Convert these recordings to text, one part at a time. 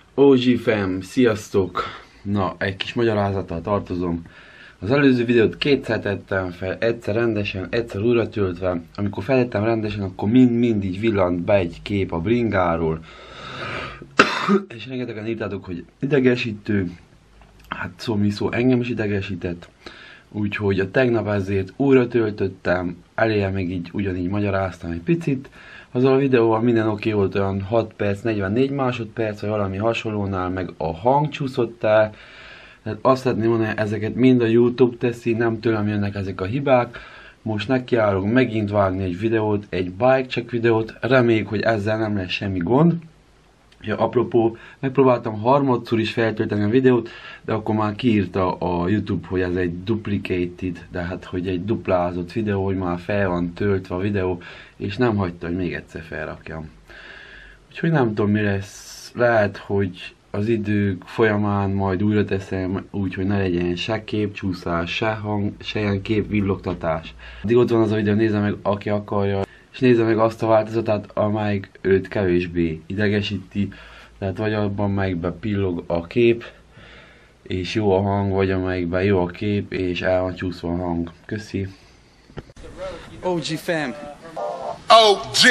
OG fam, sziasztok! Na, egy kis magyarázattal tartozom. Az előző videót kétszer tettem fel, egyszer rendesen, egyszer újra töltve. Amikor feltettem rendesen, akkor mind így villant be egy kép a bringáról. És rengetegen írtátok, hogy idegesítő. Hát szó engem is idegesített. Úgyhogy a tegnap ezért újra töltöttem, eléje meg így ugyanígy magyaráztam egy picit. Azzal a videóval minden oké volt, olyan 6 perc, 44 másodperc, vagy valami hasonlónál, meg a hang csúszott el. Tehát azt szeretném mondani, ezeket mind a YouTube teszi, nem tőlem jönnek ezek a hibák. Most nekiállok megint vágni egy videót, egy bike check videót, reméljük, hogy ezzel nem lesz semmi gond. Ja, apropó, megpróbáltam harmadszor is feltölteni a videót, de akkor már kiírta a YouTube, hogy ez egy duplicated, de hát hogy egy duplázott videó, hogy már fel van töltve a videó, és nem hagyta, hogy még egyszer felrakjam. Úgyhogy nem tudom mi lesz, lehet, hogy az idők folyamán majd újra teszem, úgyhogy ne legyen se képcsúszás, se hang, se ilyen képvillogtatás. Addig ott van az a videó, nézze meg, aki akarja. És nézze meg azt a változatát, amelyik őt kevésbé idegesíti. Tehát vagy abban, amelyikben pillog a kép, és jó a hang, vagy amelyikben jó a kép, és el van csúszva a hang. Köszi! OG fam. OG.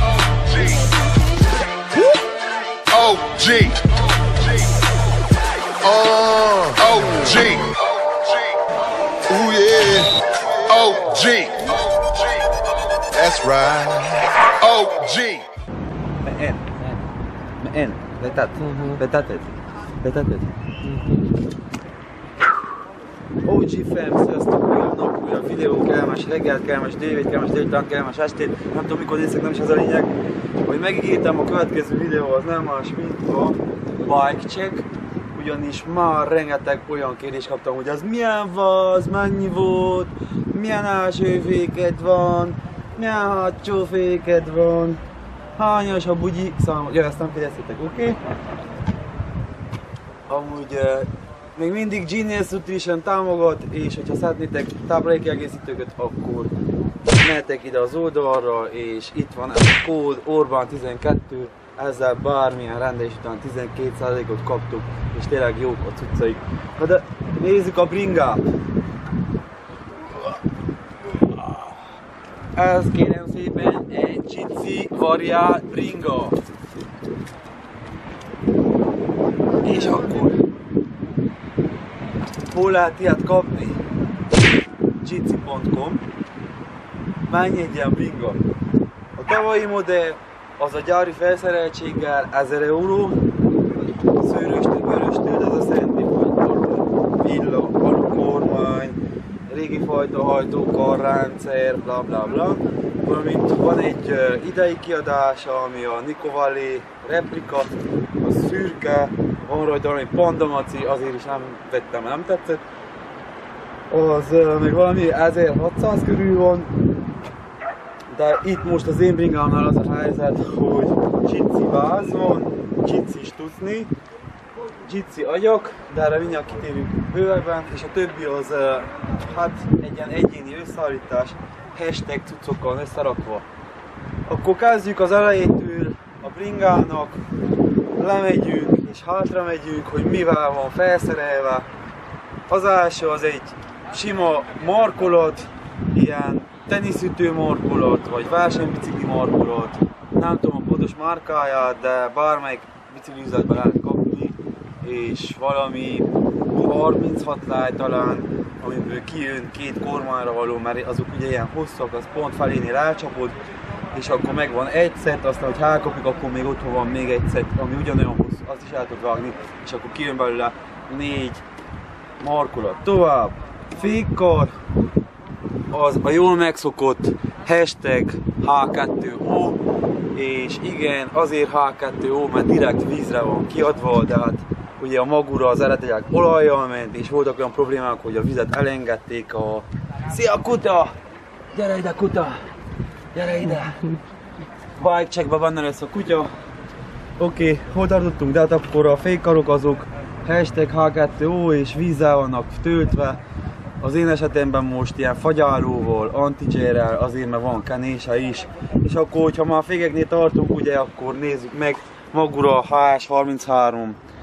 OG. OG. Ooh yeah. OG. That's right. OG. En. Betetet. OG fam, sziasztok, újabb nap, újabb videó, kellemes reggelt, kellemes délután, kellemes délután, kellemes estét. Nem tudom mikor nézek, nem is ez a lényeg. Hogy megígértem, a következő videó az nem más, mint a bike check. Ugyanis már rengeteg olyan kérdést kaptam, hogy az milyen vaz, mennyi volt, milyen első féked van, milyen hátsó féked van, hányas a bugyi, szóval ezt nem kérdeztétek, oké? Amúgy még mindig Genius Nutrition támogat, és hogyha szeretnétek táplálékkiegészítőket, akkor mehetek ide az oldalra, és itt van ez a kód Orbán12, ezzel bármilyen rendelés után 12%-ot kaptok, és tényleg jók a cuccaik. Na de nézzük a bringát! Ez kérem szépen egy Jitsi variált bringa. És akkor hol lehet ilyet kapni? Jitsi.com. Mennyi egy ilyen bringa? A tavalyi modell az a gyári felszereltséggel 1000 euró. Szőröstől, vöröstől, ez azt jelenti, hogy villa, alukormány, régi fajta hajtókarrendszer, bla bla bla. Valamint van egy idei kiadása, ami a Nico replika, a szürke, van rajta valami pandamaci, azért is nem vettem, nem tetszett. Az még valami 1600 körül van. De itt most az én bringámnál az a helyzet, hogy Jitsi váz van, Jitsi stucni, Jitsi agyak, de erre mindjárt kitérünk bővebben, és a többi az hát egy ilyen egyéni összeállítás, hashtag cuccokkal összerakva. Akkor kezdjük az elejétől a bringának, lemegyünk és hátra megyünk, hogy mivel van felszerelve. Az első az egy sima markolat, ilyen teniszütő markolat, vagy versenybicikli markolat. Nem tudom a pontos márkáját, de bármelyik bicikliüzletben lehet kapni. És valami 36 láj talán, amiből kijön két kormányra való, mert azok ugye ilyen hosszak, az pont felénél elcsapod. És akkor megvan egy szett, aztán hogy elkapjuk, akkor még otthon van még egy szett, ami ugyanolyan hosszú, azt is el tud vágni. És akkor kijön belőle 4 markolat. Tovább, fékkar. Az a jól megszokott hashtag H2O, és igen, azért H2O, mert direkt vízre van kiadva, de hát ugye a magura az eredetileg olajjal ment, és voltak olyan problémák, hogy a vizet elengedték a... Szia kuta! Gyere ide kuta! Gyere ide! Bike checkben van lesz a kutya. Oké, hol tartottunk? De hát akkor a fékkarok azok hashtag H2O és vízzel vannak töltve. Az én esetemben most ilyen fagyálóval, anti-gérrel, azért mert van kenése is. És akkor, hogyha már fékeknél tartunk, ugye, akkor nézzük meg Magura HS33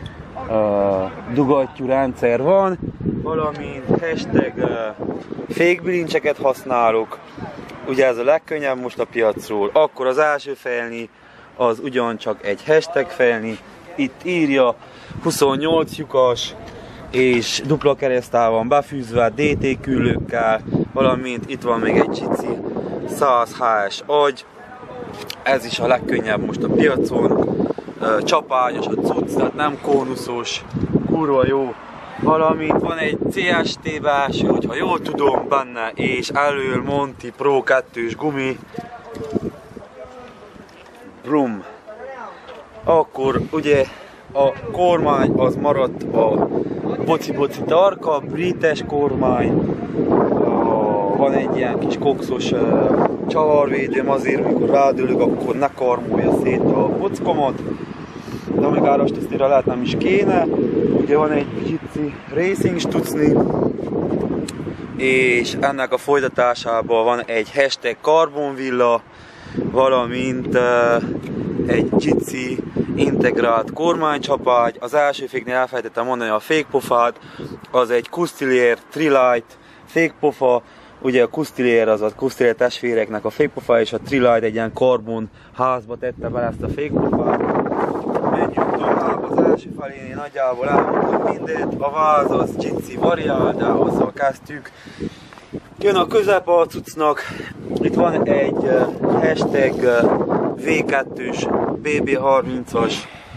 dugattyú rendszer van, valamint hashtag fékbilincseket használok. Ugye ez a legkönnyebb most a piacról. Akkor az első felni az ugyancsak egy hashtag felni. Itt írja 28 lyukas és dupla keresztál van befűzve DT küllőkkel, valamint itt van még egy csici 100 HS agy. Ez is a legkönnyebb most a piacon. Csapágyas a cucc, tehát nem kónuszos, kurva jó. Valamint van egy CST belső, hogyha jól tudom benne, és elől Monty Pro 2-s gumi. Brum. Akkor ugye a kormány az maradt a boci-boci tarka, brites kormány. Van egy ilyen kis kokszos csavarvédőm azért, amikor rádülök, akkor ne karmolja szét a bockomat. De még árastesztére lehet nem is kéne. Ugye van egy pici racing stucni, és ennek a folytatásában van egy hashtag karbonvilla, valamint egy cici integrált kormánycsapágy. Az első féknél elfelejtettem mondani a fékpofát, az egy Custilier Trilight fékpofa. Ugye a Custilier az a Custilier testvéreknek a fékpofa, és a Trilight egy ilyen karbon házba tette bele ezt a fékpofát. Menjünk tovább, az első felénél nagyjából elmondtam mindent, a váz az cici variál, de azzal kezdtük. Jön a közepe a cuccnak, itt van egy hashtag V2-s BB30-as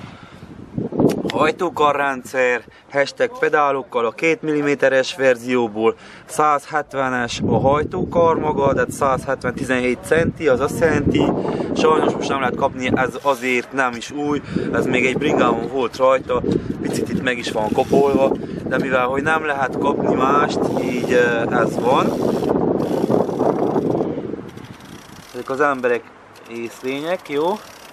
hajtókarrendszer, hashtag pedálokkal a 2 mm-es verzióból, 170-es a hajtókar maga, tehát 170 17 cm, az azt jelenti, sajnos most nem lehet kapni, ez azért nem is új, ez még egy bringámon volt rajta, picit itt meg is van kopolva, de mivel hogy nem lehet kapni mást, így ez van. Ezek az emberek észlények, jó?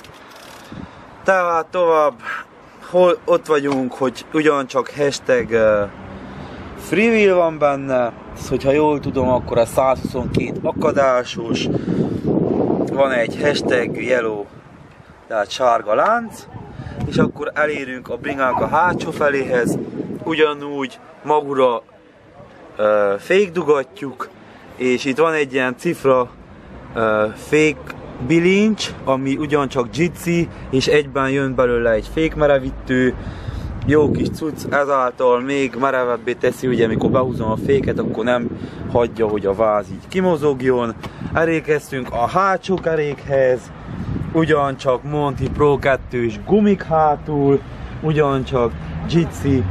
Tehát tovább, ott vagyunk, hogy ugyancsak hashtag freewheel van benne, hogyha jól tudom, akkor a 122 akadásos, van egy hashtag yellow, tehát sárga lánc, és akkor elérünk a bringának a hátsó feléhez, ugyanúgy magura fékdugattyúk, és itt van egy ilyen cifra fék bilincs, ami ugyancsak jitsi, és egyben jön belőle egy fékmerevítő, jó kis cucc, ezáltal még merevebbé teszi, ugye amikor behúzom a féket, akkor nem hagyja, hogy a váz így kimozogjon. Elérkeztünk a hátsó kerékhez, ugyancsak Monty Pro 2-s gumik hátul, ugyancsak jitsi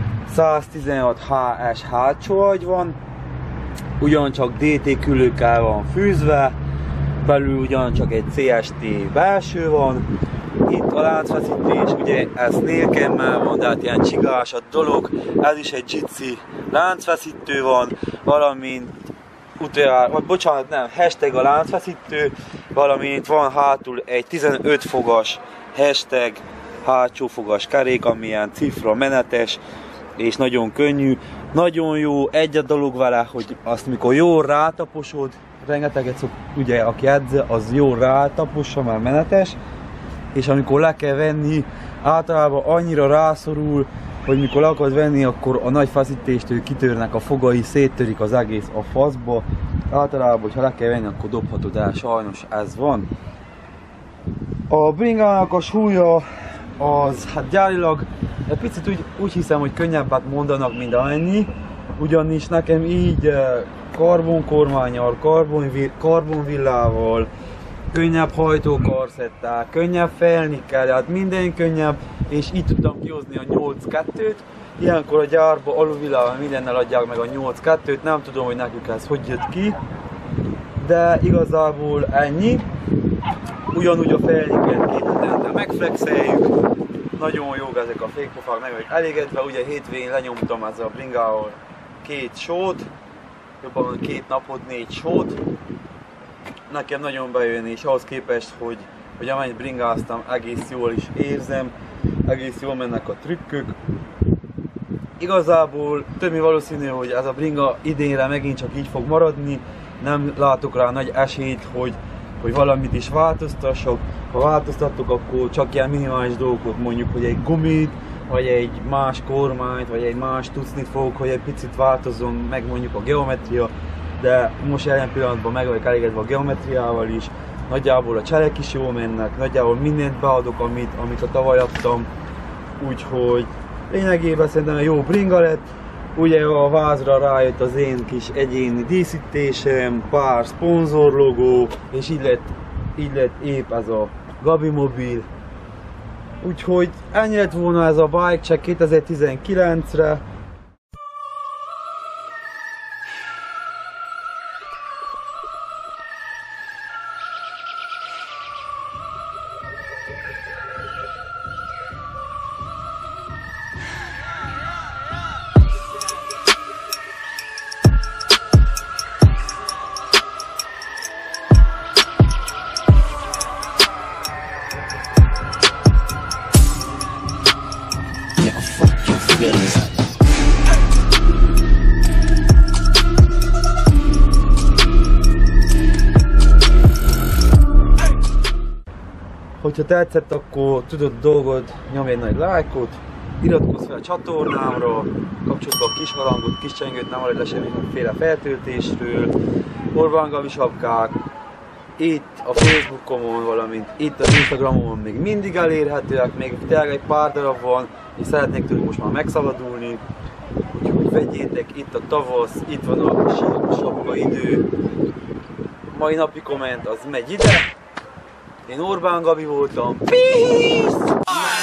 116 HS hátsó agy van, ugyancsak DT küllőkkel van fűzve, belül ugyancsak egy CST belső van, itt a láncfeszítés, ugye ez nélkemmel van, de hát ilyen csigás a dolog, ez is egy jitsi láncfeszítő van, valamint bocsánat, nem, hashtag a láncfeszítő, valamint van hátul egy 15 fogas hashtag hátsó fogas kerék, ami ilyen cifra menetes, és nagyon könnyű, nagyon jó. Egy a dolog vele, hogy azt mikor jól rátaposod, rengeteget ugye aki edze, az jól rátapossa, már menetes, és amikor le kell venni, általában annyira rászorul, hogy mikor le akarod venni, akkor a nagy feszítéstől kitörnek a fogai, széttörik az egész a faszba. Általában, hogyha le kell venni, akkor dobhatod el, sajnos ez van. A bringának a súlya az hát gyárilag egy picit úgy hiszem, hogy könnyebbet mondanak, mint annyi, ugyanis nekem így karbonkormánnyal, karbonvillával, könnyebb hajtókarszettel, könnyebb felnikkel, hát minden könnyebb, és így tudtam kihozni a 8.2-t. Ilyenkor a gyárba aluvillával mindennel adják meg a 8.2-t, nem tudom, hogy nekük ez hogy jött ki, de igazából ennyi. Ugyanúgy a felniket 2 hetente megflexeljük, nagyon jók ezek a fékpofák, meg vagyok elégedve, ugye hétvégén lenyomtam ezzel a bringával 2 sót, jobban 2 napot, 4 sót. Nekem nagyon bejön, és ahhoz képest, hogy amennyit bringáztam, egész jól is érzem, egész jól mennek a trükkök. Igazából többi valószínű, hogy ez a bringa idénre megint csak így fog maradni, nem látok rá nagy esélyt, hogy valamit is változtassak. Ha változtattok, akkor csak ilyen minimális dolgokat, mondjuk, hogy egy gumit, vagy egy más kormányt, vagy egy más tucnit fogok, hogy egy picit változzon meg mondjuk a geometria, de most jelen pillanatban meg vagyok elégedve a geometriával is, nagyjából a cselek is jól mennek, nagyjából mindent beadok, amit a tavaly adtam, úgyhogy lényegében szerintem egy jó bringa lett. Ugye a vázra rájött az én kis egyéni díszítésem, pár szponzorlogó, és így lett épp ez a Gabi mobil. Úgyhogy ennyi lett volna ez a bike check 2019-re. Hogyha tetszett, akkor tudod dolgod, nyomj egy nagy lájkot, iratkozz fel a csatornámra, kapcsolod be a kis harangot, kis csengőt, nem maradj le semmiféle feltöltésről, Orbán Gabi sapkák, itt a Facebookomon, valamint itt az Instagramon még mindig elérhetőek, még tényleg egy pár darab van, és szeretnék tőlük most már megszabadulni, úgyhogy vegyétek, itt a tavasz, itt van a sapka idő, mai napi komment az megy ide. Én Orbán Gabi voltam. Peace!